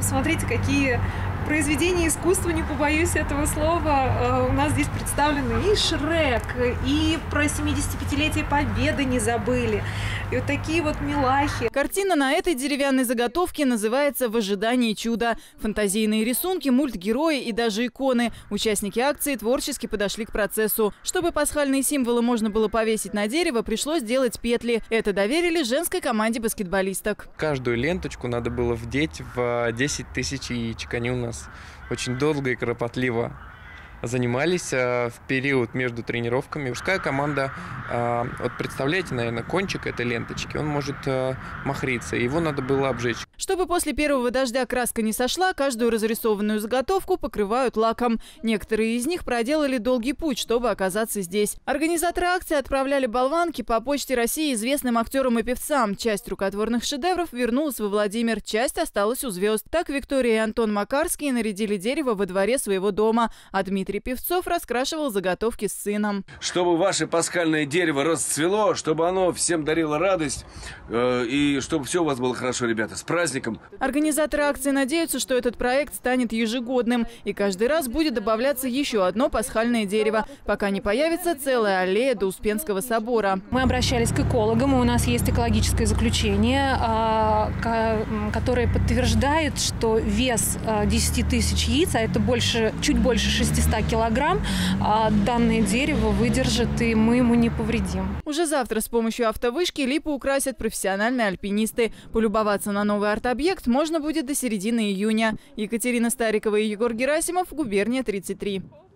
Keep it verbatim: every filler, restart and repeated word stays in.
посмотрите, какие произведения искусства, не побоюсь этого слова. У нас здесь представлены и Шрек, и про семидесятипятилетие Победы не забыли. И вот такие вот милахи. Картина на этой деревянной заготовке называется «В ожидании чуда». Фантазийные рисунки, мультгерои и даже иконы. Участники акции творчески подошли к процессу. Чтобы пасхальные символы можно было повесить на дерево, пришлось делать петли. Это доверили женской команде баскетболисток. Каждую ленточку надо было вдеть в десять тысяч яичек. Они у нас очень долго и кропотливо занимались в период между тренировками. Мужская команда, вот представляете, наверное, кончик этой ленточки, он может махриться, его надо было обжечь. Чтобы после первого дождя краска не сошла, каждую разрисованную заготовку покрывают лаком. Некоторые из них проделали долгий путь, чтобы оказаться здесь. Организаторы акции отправляли болванки по почте России известным актерам и певцам. Часть рукотворных шедевров вернулась во Владимир, часть осталась у звезд. Так Виктория и Антон Макарские нарядили дерево во дворе своего дома, а Дмитрий Певцов раскрашивал заготовки с сыном. Чтобы ваше пасхальное дерево расцвело, чтобы оно всем дарило радость, э, и чтобы все у вас было хорошо, ребята. С праздником! Организаторы акции надеются, что этот проект станет ежегодным, и каждый раз будет добавляться еще одно пасхальное дерево, пока не появится целая аллея до Успенского собора. Мы обращались к экологам, и у нас есть экологическое заключение, которое подтверждает, что вес десяти тысяч яиц, а это больше, чуть больше шестисот килограмм, данное дерево выдержит, и мы ему не повредим. Уже завтра с помощью автовышки липу украсят профессиональные альпинисты. Полюбоваться на новый арт-объект можно будет до середины июня. Екатерина Старикова и Егор Герасимов, Губерния тридцать три.